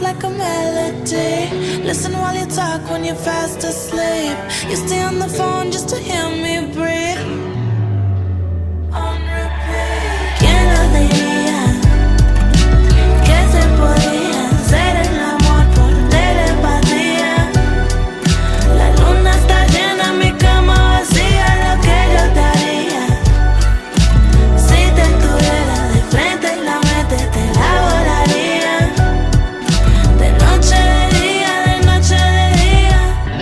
like a melody. Listen while you talk when you're fast asleep. You stay on the phone just to hear me breathe. On repeat. ¿Quién lo diría? Que se podía hacer el amor por telepatía. La luna está llena, mi cama vacía. Lo que yo te haría si te estuviera de frente y la mente te la volaría. De noche de día, de noche de día.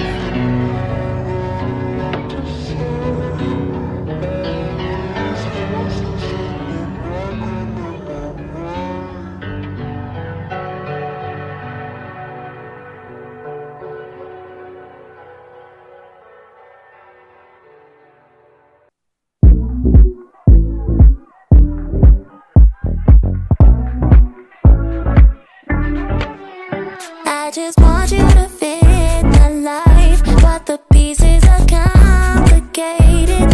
I just want you to fit my life, but the pieces are complicated.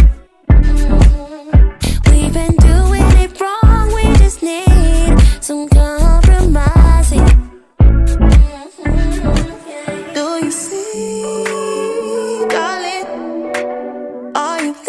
We've been doing it wrong, we just need some compromising. Do you see, darling? Are you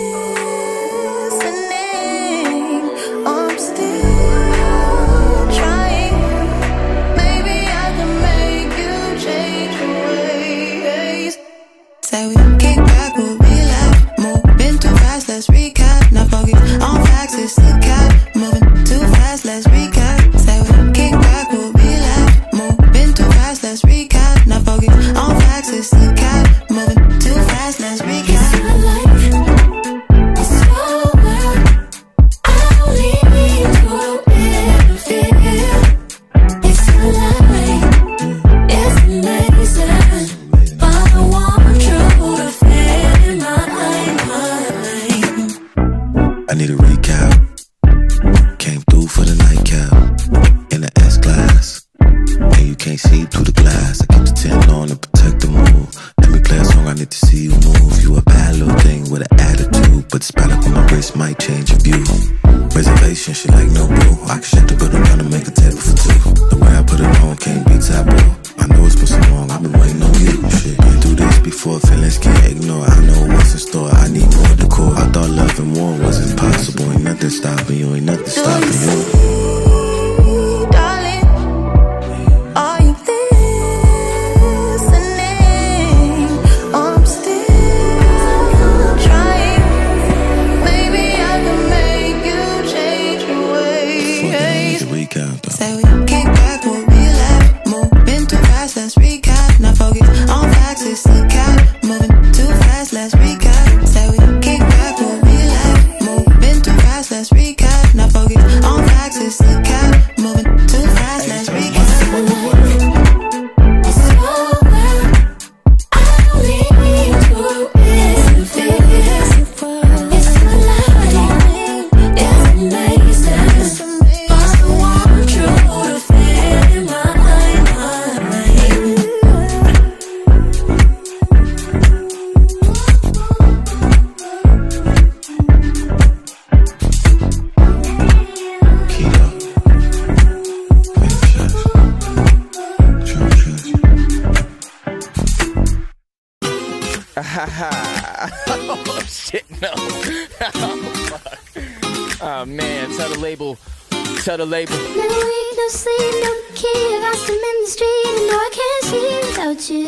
listening? I'm still trying. Maybe I can make you change your ways. Say we kick back, we'll relax. Moving too fast, let's recap. Not focus on facts, it's the cap. Moving too fast, let's recap. Say we kick back, we'll relax. Moving too fast, let's recap. Not focus on facts, it's the cap. Moving too fast, let's recap. I need a recap. Came through for the nightcap in the S-Class, and you can't see through the glass. I keep the tent on to protect the move. Let me play a song, I need to see you move. You a bad little thing with an attitude, but the spot up on my wrist might change your view. Reservation, she like no blue. I can shut the building down to make a table for two. The way I put it on can't be taboo. I know it's been so long, I've been waiting on you. Shit, been through this before, feelings can't ignore. I know what's in store, I need more decor. I thought love and war wasn't possible. Ain't nothing stopping you, ain't nothing stopping you. Darling, are you listening? I'm still trying. Maybe I can make you change your ways. The recap though. Say we kick back, we'll relax. Moving too fast, let's recap. Not focus on facts, it's the cap. Moving too fast, let's recap. Say we kick back, we'll relax. Moving too fast, let's recap. Not focus on facts, it's the cap. Moving too fast, let's recap. Oh shit, no. Oh fuck. Oh man, tell the label. Tell the label. No week, no sleep, no kid. Lost him in the street, and no, I can't sleep without you.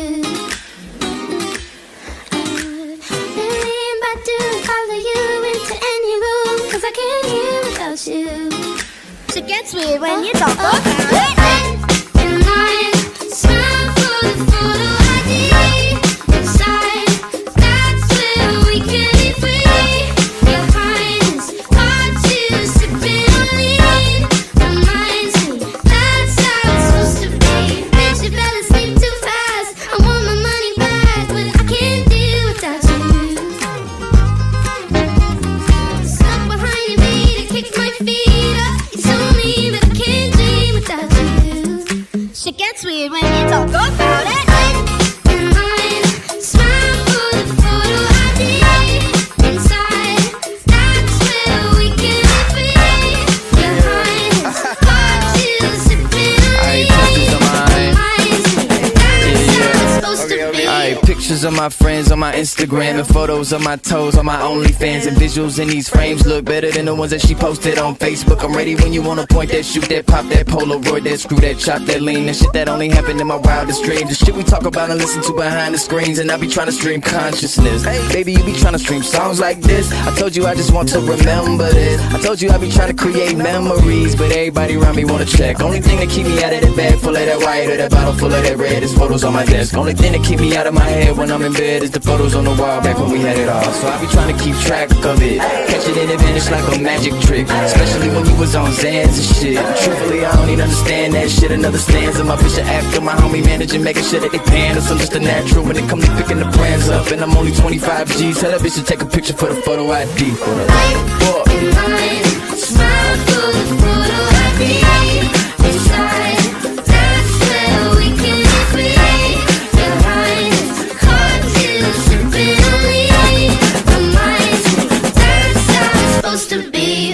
Million by doing, follow you into any room, 'cause I can't hear without you. Shit gets weird when you don't go about it. And I smile for the photo ID. Inside, that's where we can be free. Your kindness, watch you sipping on lean. Reminds me that's how it's supposed to be. Bitch, you better sleep too fast. I want my money back, but I can't deal without you. Stuck behind me to kick my feet up. You told me that I can't dream without you. Shit gets weird when you talk about it. And mine, smile for the photo ID. Inside, that's where we can be free. Your kindness, watch you sipping on lean. of my friends on my Instagram, and photos of my toes on my OnlyFans, and visuals in these frames look better than the ones that she posted on Facebook. I'm ready when you wanna point that, shoot that, pop that, Polaroid that, screw that, chop that, lean that shit that only happened in my wildest dreams. The shit we talk about and listen to behind the screens, and I be trying to stream consciousness. Hey, baby, you be trying to stream songs like this. I told you I just want to remember this. I told you I be trying to create memories, but everybody around me wanna check. Only thing that keep me out of that bag full of that white or that bottle full of that red is photos on my desk. Only thing that keep me out of my head when I'm in bed is the photos on the wall back when we had it all. So I be trying to keep track of it, catch it in the vanish like a magic trick, especially when you was on Xans and shit. Truthfully, I don't even understand that shit. Another stanza, my bitch a actor, my homie manager, making sure that they paying us. I'm just a natural when it come to picking the brands up, and I'm only 25 G's. Tell that bitch to take a picture for the photo ID. Smile for the photo ID. Inside, that's where we can create. Behind, cartoons sipping on the mind. That's how it's supposed to be.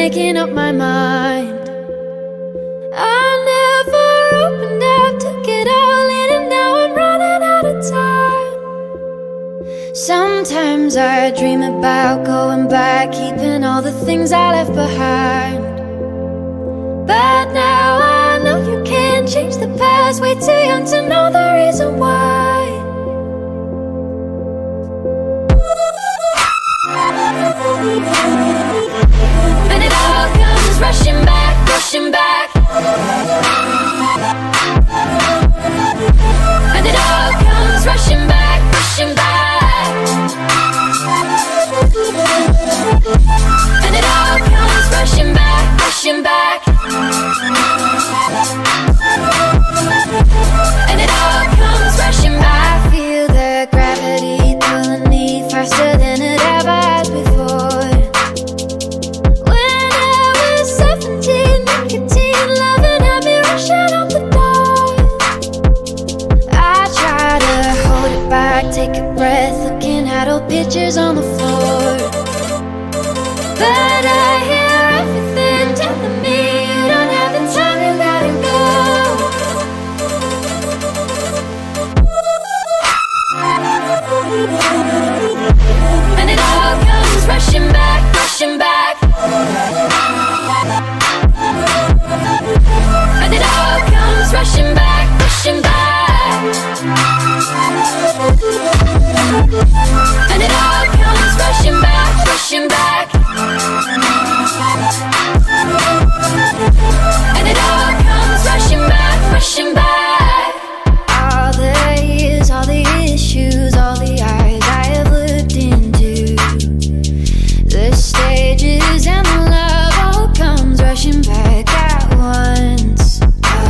making up my mind. I never opened up, took it all in, and now I'm running out of time. Sometimes I dream about going back, keeping all the things I left behind. But now I know you can't change the past, way too young to know the reason why. And it all comes rushing back, rushing back. And it all comes rushing back, rushing back. And it all comes rushing back, rushing back. And it all comes rushing back. I feel the gravity pulling me faster than it ever has before. When I was 17, nicotine loving had me rushing out the door. I try to hold it back, take a breath, looking at old pictures on the floor. But I hear everything telling me you don't have the time, you gotta go. And it all comes rushing back, rushing back. And it all comes rushing back, rushing back. And it all comes rushing back, rushing back. And it all comes rushing back, rushing back. All the years, all the issues, all the eyes I have looked into, the stages and the love all comes rushing back at once.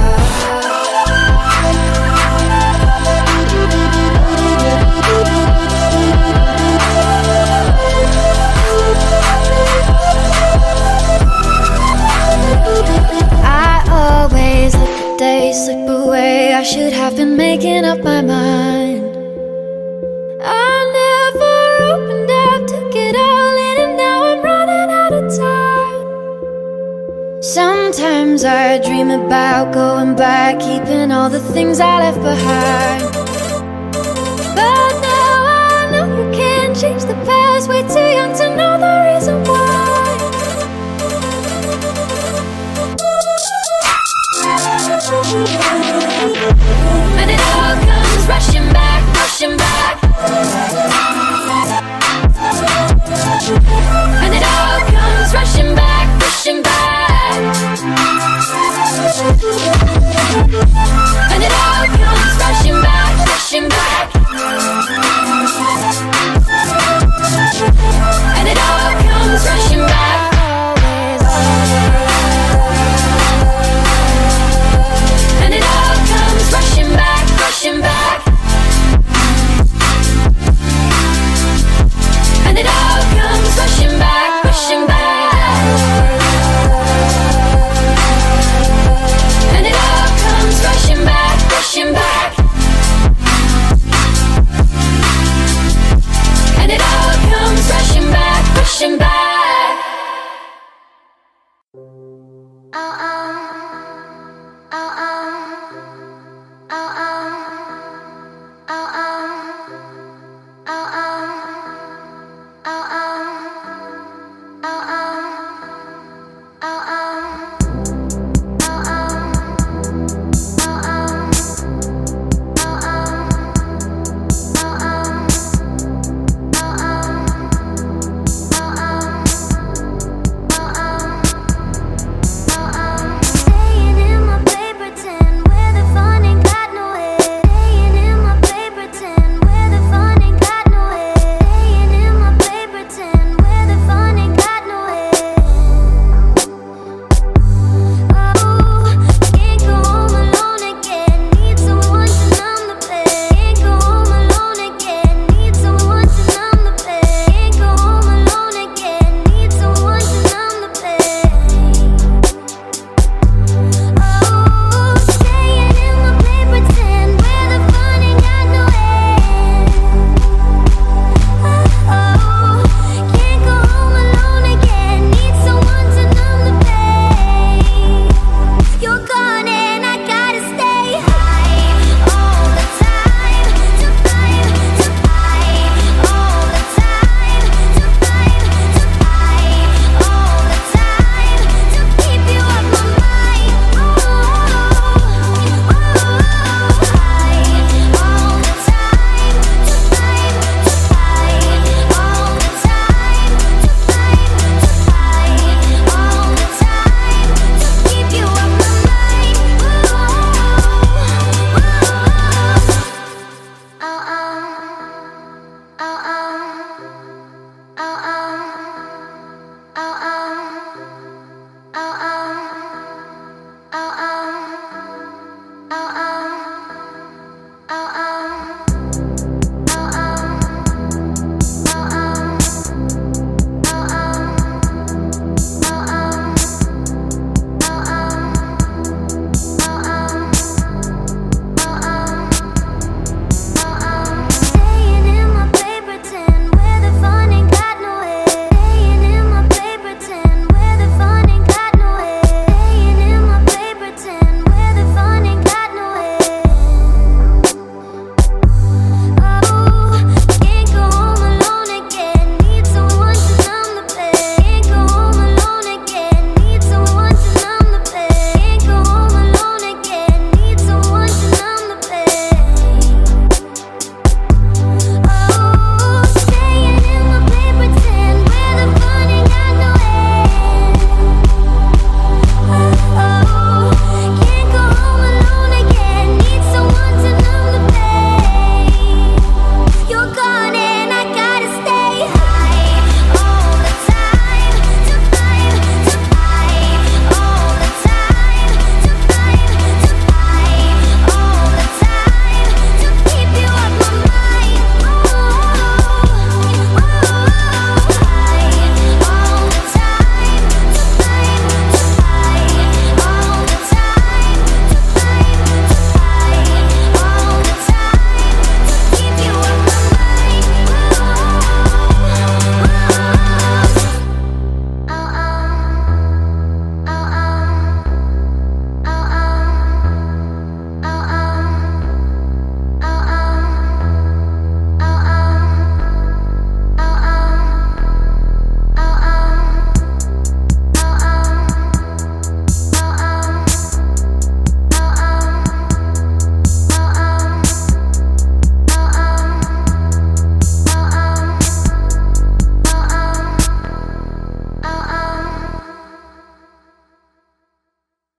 I always let the days slip away, I should have been making up my mind. I never opened up, took it all in, and now I'm running out of time. Sometimes I dream about going back, keeping all the things I left behind. But now I know you can't change the past, way too young to